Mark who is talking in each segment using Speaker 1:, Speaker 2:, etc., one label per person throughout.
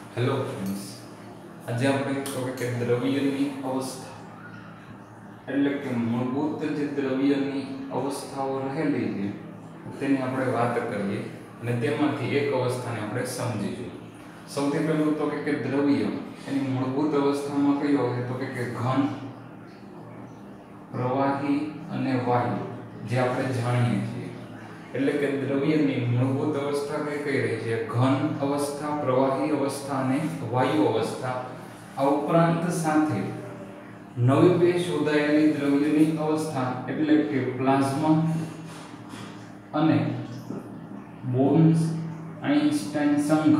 Speaker 1: Hello friends, आज આપણે કે દ્રવ્યની અવસ્થા એટલે કે મૂળભૂત જે દ્રવ્યની અવસ્થાઓ રહેલી છે તેની આપણે વાત કરીએ અને તેમાંથી એક અવસ્થાને આપણે સમજીશું। સૌથી પહેલું તો કે દ્રવ્ય એની મૂળભૂત અવસ્થામાં કયો હોય તો કે ઘન, પ્રવાહી અને વાયુ જે આપણે જાણીએ છીએ। એટલે કે દ્રવ્યની મૂળભૂત અવસ્થા કઈ રહી છે? ઘન અવસ્થા, પ્રવાહી અવસ્થા અને વાયુ અવસ્થા। આ ઉપરાંત સાથે નવી બે શોધાયેલી દ્રવ્યની અવસ્થા એટલે કે પ્લાઝ્મા અને બોઝ-આઇન્સ્ટાઇન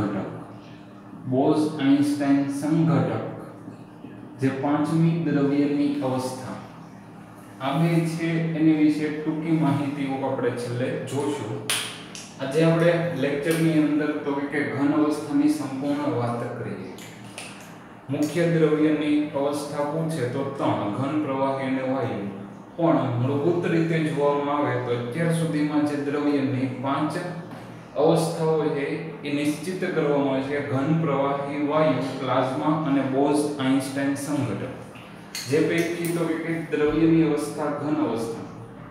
Speaker 1: સંઘટક જે પાંચમી દ્રવ્યની અવસ્થા। આ બે છે એની વિશે ટૂંકી માહિતીઓ આપણે છેલ્લે જોશું। આજે આપણે લેક્ચરની અંદર તો કે ઘન અવસ્થાની સંપૂર્ણ વાત કરીએ। મુખ્ય દ્રવ્યની અવસ્થા પૂછે તો ત્રણ: ઘન, પ્રવાહી અને વાયુ। પણ મૂળભૂત રીતે જોવામાં આવે તો અત્યાર સુધીમાં જે દ્રવ્યની પાંચ અવસ્થાઓ છે એ નિશ્ચિત કરવામાં છે: ઘન, પ્રવાહી, વાયુ, પ્લાઝ્મા અને બોઝ-આઇન્સ્ટાઇન સંઘટક। જે પૈકી તો કે દ્રવ્યની અવસ્થા ઘન અવસ્થા,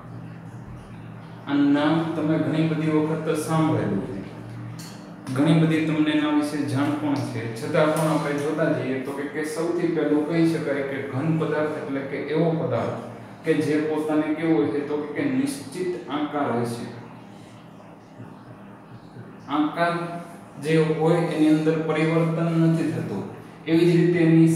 Speaker 1: આ નામ તમે ઘણી બધી વખત સાંભળેલું છે, ઘણી બધી તમને એના વિશે જાણ પણ છે, છતાં પણ આપણે જોતા જઈએ તો કે સૌથી પહેલું કહી શકાય કે ઘન પદાર્થ એટલે કે એવો પદાર્થ કે જે પોતાને કેવો હોય છે તો કે નિશ્ચિત આકાર હોય છે। આકાર જે હોય એની અંદર પરિવર્તન નથી થતું। એવી જ રીતે એની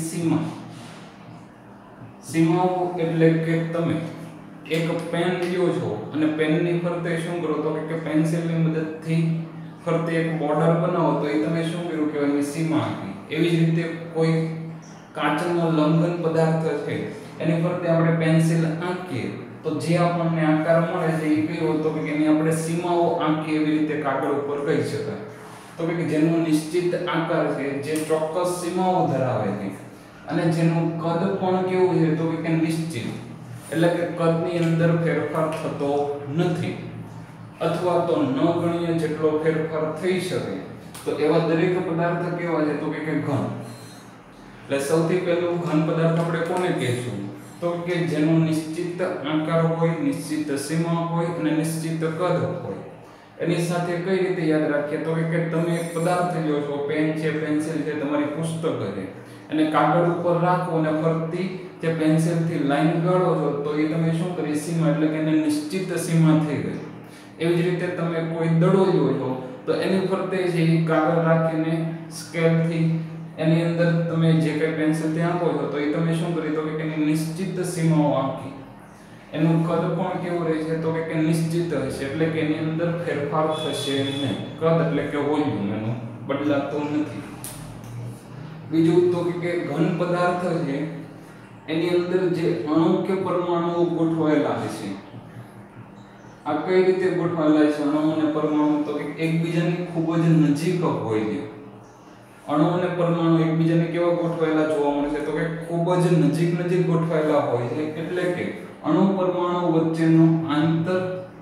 Speaker 1: સીમાઓ એટલે કે તમે એક પેન લ્યો છો અને પેનની ફરતે શું કરો તો કે પેન્સિલની મદદથી ફરતે એક બોર્ડર બનાવો તો એ તમે શું કર્યું કે એની સીમા આપી। એવી જ રીતે કોઈ કાચનો લંબઘન પદાર્થ છે એની ફરતે આપણે પેન્સિલ આંકીએ તો જે આપણને આકાર મળે છે એ કયો તો કે એની આપણે સીમાઓ આંકીએ એવી રીતે કાગળ ઉપર કહી શકાય। તો કે જેનો નિશ્ચિત આકાર છે, જે ચોક્કસ સીમાઓ ધરાવે છે અને જેનું કદ પણ કેવું છે તો કે નિશ્ચિત, એટલે કે કદની અંદર ફેરફાર થતો નથી અથવા તો ન ગણીએ જેટલો ફેરફાર થઈ શકે તો એવા દરેક પદાર્થ કેવા છે તો કે ઘન। એટલે સૌથી પહેલું ઘન પદાર્થ આપણે કોને કહીશું તો કે જેનો નિશ્ચિત આકાર હોય, નિશ્ચિત સીમા હોય અને નિશ્ચિત કદ હોય। એની સાથે કઈ રીતે યાદ રાખીએ તો કે તમે એક પદાર્થ લ્યો છો, પેન છે, પેન્સિલ છે, તમારી પુસ્તક છે, અને કાગળ ઉપર રાખો અને ફરતી જે પેન્સિલથી લાઈન ગાળો છો તો એ તમે શું કરી સીમા એટલે કે એને નિશ્ચિત સીમા થઈ ગઈ। એવી જ રીતે તમે કોઈ દડો લ્યો છો તો એની ફરતે જે કાગળ રાખીને સ્કેલથી એની અંદર તમે જે કંઈ પેન્સિલથી આંકો છો તો એ તમે શું કરી તો કે એની નિશ્ચિત સીમાઓ આંકી। એનું કદ પણ કેવું રહે છે તો કે નિશ્ચિત હશે, એટલે કે એની અંદર ફેરફાર થશે નહીં। કદ એટલે કે વોલ્યુમ એનું બદલાતું નથી। બીજું તો કે ઘન પદાર્થ છે એની અંદર જે અણુ કે પરમાણુઓ ગોઠવાયેલા હશે, આ કઈ રીતે ગોઠવાયેલા છે? અણુ અને પરમાણુ તો કે એકબીજાની ખૂબ જ નજીક હોય છે। અણુ અને પરમાણુ એકબીજાને કેવા ગોઠવાયેલા જોવા મળે છે તો કે ખૂબ જ નજીક ગોઠવાયેલા હોય છે। એટલે કે અણુ પરમાણુ વચ્ચેનો આંતર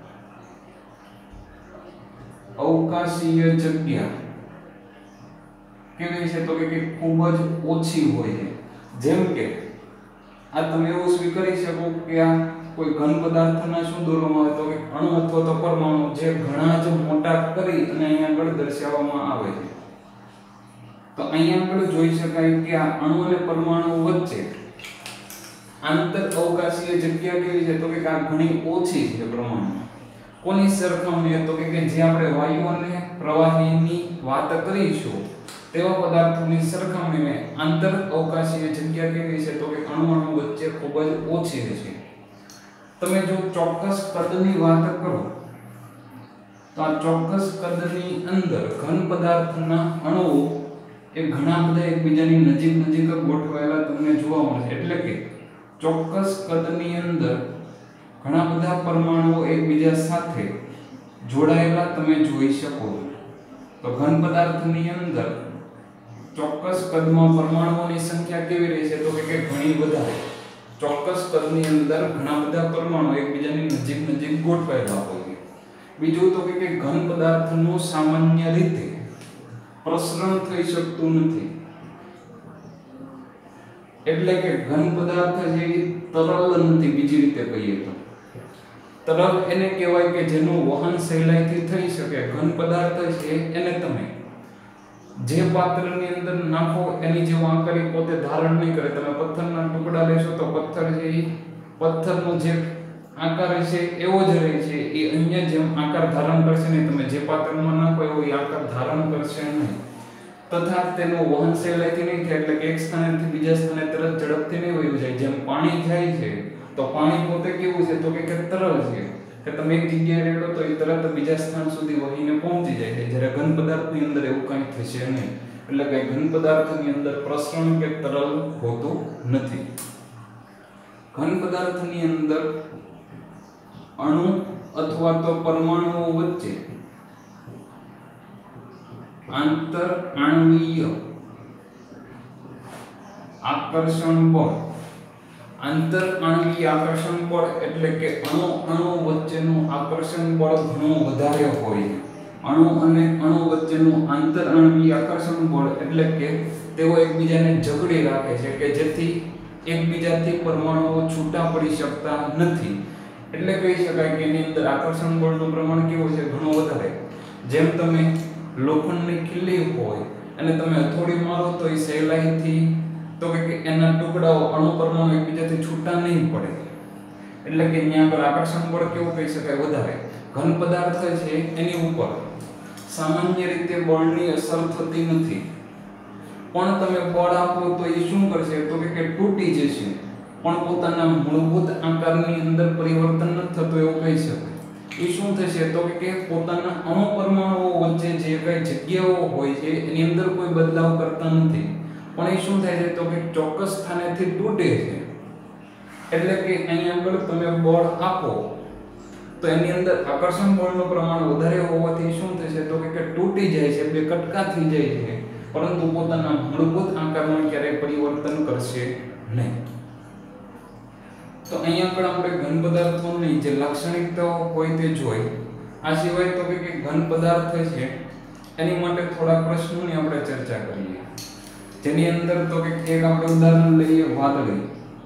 Speaker 1: અવકાશીય જગ્યા કેવી છે તો કે ખૂબ જ ઓછી હોય છે। જેમ કે આ તમે એવું સ્વીકારી શકો કે આ કોઈ ઘન પદાર્થના શું દોરવામાં આવે તો કે અણુ અથવા તો પરમાણુ જે ઘણા જ મોટા કરી અને અહીંયા આગળ દર્શાવવામાં આવે છે। તો અહીંયા આગળ જોઈ શકાય કે આ અણુ અને પરમાણુ વચ્ચે આંતર અવકાશીય જગ્યા કેવી છે તો કે આ ઘણી ઓછી છે પ્રમાણમાં। કોની સરખામણીએ તો કે જે આપણે વાયુ અને પ્રવાહીની વાત કરીશું તેવા પદાર્થોની સરખામણીએ આંતર અવકાશીય જગ્યા કેવી છે તો કે અણુ વચ્ચે ખૂબ જ ઓછી છે। તમે જો ચોક્કસ કદની વાત કરો તો આ ચોક્કસ કદની અંદર ઘન પદાર્થના અણુઓ એ ઘણા બધા એકબીજાની નજીક ગોઠવાયેલા તમને જોવા મળે છે। એટલે કે ચોક્કસ કદની અંદર ઘણા બધા પરમાણુઓ એકબીજા સાથે જોડાયેલા તમે જોઈ શકો છો। તો ઘન પદાર્થની અંદર ચોક્કસ કદમાં પરમાણુઓની સંખ્યા કેવી રહે છે તો કે ઘણી વધારે। ચોક્કસ કદની અંદર ઘણા બધા પરમાણુ એકબીજાની નજીક ગોઠવાયેલા હોય છે। બીજું તો કે ઘન પદાર્થનું સામાન્ય રીતે પ્રસરણ થઈ શકતું નથી. એટલે કે ઘન પદાર્થ છે એ તરલ નથી. બીજી રીતે કહીએ તો તરલ એને કહેવાય કે જેનું વહન સહેલાઈથી થઈ શકે. ઘન પદાર્થ છે એને તમે જે પાત્રની અંદર નાખો એની જે આકાર પોતે ધારણ નહીં કરે. તમે પથ્થરના ટુકડા લેશો તો પથ્થર છે એ પથ્થરનો જે આકાર છે એવો જ રહે છે. એ અન્ય જેમ આકાર ધારણ કરશે નહીં. તમે જે પાત્રમાં નાખો એવો આકાર ધારણ કરશે નહીં. તથા તેનું વહન સહેલાઈથી નહીં થાય. એટલે કે એક સ્થાનેથી બીજા સ્થાને તરત ઝડપથી નહીં વહી જાય. જેમ પાણી જાય છે તો પાણી પોતે કેવું છે તો કે તરલ છે કે તમે એક જગ્યાએ રેડો તો એ તરત બીજા સ્થાન સુધી વહીને પહોંચી જાય છે. જ્યારે ઘન પદાર્થની અંદર એવું કંઈ થશે નહીં. એટલે કે ઘન પદાર્થની અંદર પ્રસરણ કે તરલ હોતું નથી. ઘન પદાર્થની અંદર અણુ અથવા તો પરમાણુઓ વચ્ચે આંતર આણ્વીય આકર્ષણ બળ. આંતર આણ્વીય આકર્ષણ બળ એટલે કે અણુ વચ્ચેનું આકર્ષણ બળ ઘણું વધારે હોય. અણુ અને અણુ વચ્ચેનું આંતર આણ્વીય આકર્ષણ બળ એટલે કે તેઓ એકબીજાને જકડી રાખે છે કે જેથી એકબીજાથી પરમાણુઓ છૂટા પડી શકતા નથી. એટલે કહી શકાય કે એની અંદર આકર્ષણ બળનું પ્રમાણ કેવું છે ઘણું વધારે. જેમ તમે લોખંડની ખીલી હોય અને તમે હથોડી મારો તો એ સહેલાઈથી તો કે એના ટુકડાઓ અણુ પરમાણુ એકબીજાથી છૂટા નહીં પડે. એટલે કે અહીંયા આગળ આકર્ષણ બળ કેવું કહી શકાય વધારે. ઘન પદાર્થ છે એની ઉપર સામાન્ય રીતે બળની અસર થતી નથી. પણ તમે બળ આપો તો એ શું કરશે તો કે તૂટી જશે. પણ પોતાના મૂળભૂત આકારની અંદર પરિવર્તન નથી થતું એવું કહી શકાય. એ શું થશે તો કે પોતાના અણુ પરમાણુઓ વચ્ચે જે કઈ જગ્યાઓ હોય છે એની અંદર કોઈ બદલાવ કરતા નથી. પણ એ શું થાય છે તો કે ચોક્કસ સ્થાનેથી તૂટે છે. એટલે કે અહીંયા આગળ તમે બળ આપો તો એની અંદર આકર્ષણ બળનું પ્રમાણ વધારે હોવાથી શું થશે તો કે તૂટી જાય છે, બે કટકા થઈ જાય છે, પરંતુ પોતાના મૂળભૂત આકારમાં ક્યારેય પરિવર્તન કરશે નહીં. તો અહીંયા આગળ આપણે ઘન પદાર્થોની જે લાક્ષણિકતાઓ હોય તે જોઈ. આ સિવાય તો કે ઘન પદાર્થ છે એની માટે થોડા પ્રશ્નોની આપણે ચર્ચા કરીએ. જેની અંદર તો કે એક આપણે ઉદાહરણ લઈએ વાદળી.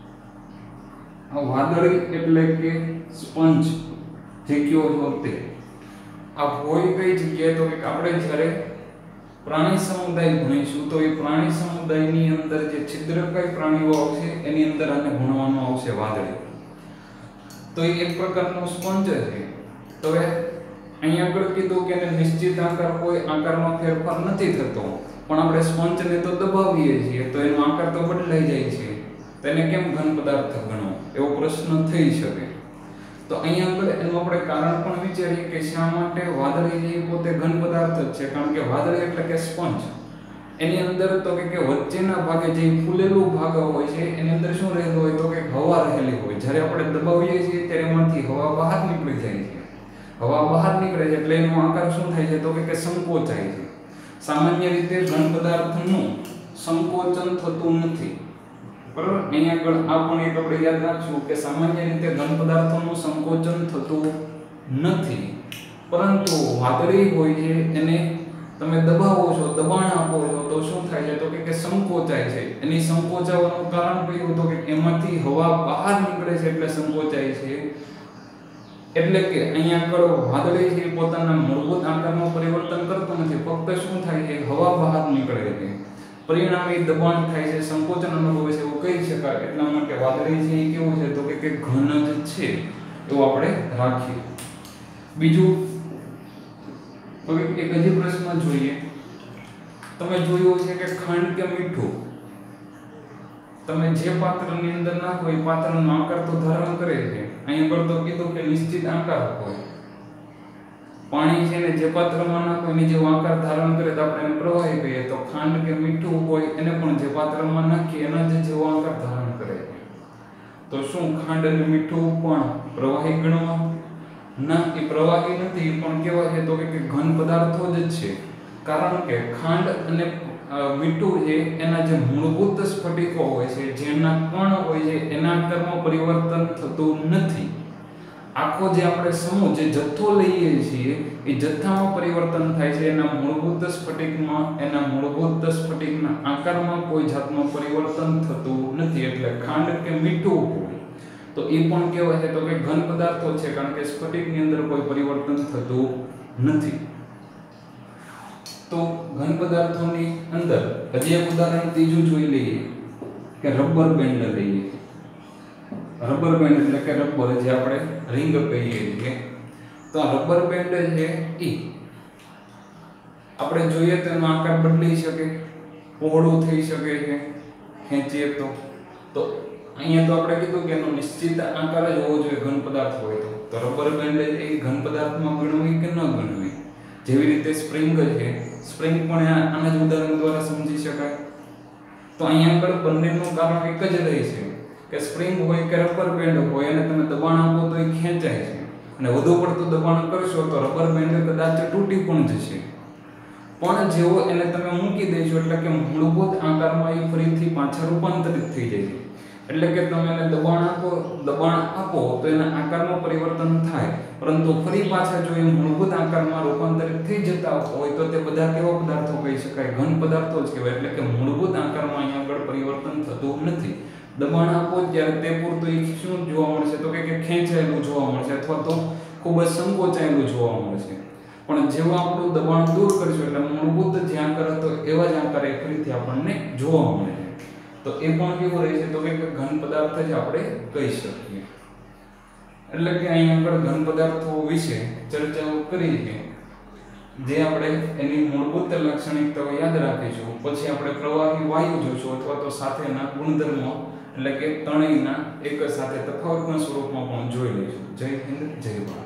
Speaker 1: આ વાદળી એટલે કે સ્પંજ જે કયો હોતે આ હોય કઈ જગ્યાએ તો કે આપણે જ્યારે પ્રાણી સમુદાય ભણીશું તો એ પ્રાણી સમુદાયની અંદર જે છિદ્રકાય પ્રાણીઓ આવશે એની અંદર આને ભણવાનું આવશે વાદળી. તો એ એક પ્રકારનો સ્પંજ છે. તો અહીંયા આગળ કીધું કે એને નિશ્ચિત આકાર કોઈ આકારમાં ફેરફાર નથી થતો, પણ આપણે સ્પંજને તો દબાવીએ છીએ તો એનો આકાર તો બદલાઈ જાય છે. તો એને કેમ ઘન પદાર્થ ગણો એવો પ્રશ્ન થઈ શકે. તો અહીંયા આગળ એનું આપણે કારણ પણ વિચારીએ કે શા માટે વાદળી જે પોતે ઘન પદાર્થ જ છે. કારણ કે વાદળી એટલે કે સ્પંજ, એની અંદર તો કે વચ્ચેના ભાગે જે ફૂલેલું ભાગ હોય છે એની અંદર શું રહેલું હોય તો કે હવા રહેલી હોય. જ્યારે આપણે દબાવીએ છીએ ત્યારે એમાંથી હવા બહાર નીકળી જાય છે. હવા બહાર નીકળે છે એટલે એનો આકાર શું થાય છે તો કે સંકોચાય છે. સામાન્ય રીતે ઘન પદાર્થનું સંકોચન થતું નથી. બરાબર, અહીંયા આગળ આ પણ એક આપણે યાદ રાખશું કે સામાન્ય રીતે ઘન પદાર્થોનું સંકોચન થતું નથી. પરંતુ વાદળી હોય છે એને તમે દબાવો છો, દબાણ આપો છો તો શું થાય છે તો કે સંકોચાય છે. એની સંકોચાવાનું કારણ કયું તો કે એમાંથી હવા બહાર નીકળે છે એટલે સંકોચાય છે. એટલે કે અહીંયા આગળ વાદળી છે પોતાના મૂળભૂત આકારમાં પરિવર્તન કરતો નથી, ફક્ત શું થાય છે હવા બહાર નીકળે છે, પરિણામે દબાણ થાય છે, સંકોચન અનુભવે છે એવું કહી શકાય. એટલા માટે વાદળી છે એ કેવું છે તો કે ઘન જ છે એવું આપણે રાખીએ. બીજું તો એક હજી પ્રશ્ન જોઈએ. તમે જોયું છે કે ખાંડ કે મીઠું તમે જે પાત્રની અંદર નાખો એ પાત્રનો આકાર તો ધારણ કરે છે. અહીં પર તો કીધું કે નિશ્ચિત આકાર હોય. પાણી છે ને જે પાત્રમાં નાખો એની જે આકાર ધારણ કરે તો આપણે એને પ્રવાહી કહીએ. તો ખાંડ કે મીઠું હોય એને પણ જે પાત્રમાં નાખીએ એના જેવો આકાર ધારણ કરે. તો શું ખાંડ અને મીઠું પણ પ્રવાહી ગણવા? ના, એ પ્રવાહી નથી, પણ કેવા છે તો કે ઘન પદાર્થો જ છે. કારણ કે ખાંડ અને મીઠું છે એના જે મૂળભૂત સ્ફટિકો હોય છે, જેના કણ હોય છે એના આકારમાં પરિવર્તન થતું નથી. આખો જે આપણે સમૂહ જે જથ્થો લઈએ છીએ એ જથ્થામાં પરિવર્તન થાય છે, એના મૂળભૂત સ્ફટિકના આકારમાં કોઈ જાતનું પરિવર્તન થતું નથી. એટલે ખાંડ કે મીઠું હોય તો એ પણ કેવા છે તો કે ઘન પદાર્થો છે, કારણ કે સ્ફટિકની અંદર કોઈ પરિવર્તન થતું નથી. તો ઘન પદાર્થોની અંદર હજી એક ઉદાહરણ ત્રીજું જોઈ લઈએ કે રબર બેન્ડ લઈએ. રબર બેન્ડ એટલે કે રબર જે આપણે રિંગ કહીએ છીએ. તો આ રબર બેન્ડ છે એ આપણે જોઈએ તો એનો આકાર બદલાઈ શકે, પહોળું થઈ શકે છે ખેંચીએ તો અહીંયા તો આપણે કીધું કે એનો નિશ્ચિત આકાર જ હોવો જોઈએ ઘન પદાર્થ હોય તો રબર બેન્ડ એ ઘન પદાર્થમાં ગણવી કે ન ગણવી. જેવી રીતે સ્પ્રિંગ છે, સ્પ્રિંગ પણ આના જ ઉદાહરણ દ્વારા સમજી શકાય. તો અહીંયા આગળ બંનેનું કારણ એક જ રહે છે કે સ્પ્રિંગ હોય કે રબર બેન્ડ હોય અને તમે દબાણ આપો તો એ ખેંચાય છે, અને વધુ પડતું દબાણ કરશો તો રબર બેન્ડ કદાચ તૂટી પણ જશે. પણ જેવો એને તમે મૂકી દેશો એટલે કે મૂળભૂત આકારમાં એ ફરીથી પાછા રૂપાંતરિત થઈ જાય છે. એટલે કે તમે એને દબાણ આપો તો એના આકારમાં પરિવર્તન થાય, પરંતુ ફરી પાછા જો એ મૂળભૂત આકારમાં રૂપાંતરિત થઈ જતા હોય તો તે બધા કેવા પદાર્થો કહી શકાય? ઘન પદાર્થો જ કહેવાય. એટલે કે મૂળભૂત આકારમાં અહીંયા આગળ પરિવર્તન થતું નથી. દબાણ આપો ત્યારે તે પૂરતું શું જોવા મળશે તો કે ખેંચાયેલું જોવા મળશે અથવા તો ખૂબ જ સંકોચાયેલું જોવા મળશે. પણ જેવું આપણું દબાણ દૂર કરીશું એટલે મૂળભૂત જે આકાર હતો એવા જ આકાર ફરીથી આપણને જોવા મળે છે. તો એ પણ કેવું રહે છે તો કે ઘન પદાર્થ જ આપણે કહી શકીએ. એટલે કે અહીં આગળ ઘન પદાર્થો વિશે ચર્ચાઓ કરી છે, જે આપણે એની મૂળભૂત લાક્ષણિકતાઓ યાદ રાખીશું. પછી આપણે પ્રવાહી વાયુ જોશું અથવા તો સાથેના ગુણધર્મો એટલે કે ત્રણેયના એક સાથે તફાવતના સ્વરૂપમાં પણ જોઈ લઈશું. જય હિન્દ, જય ભારત.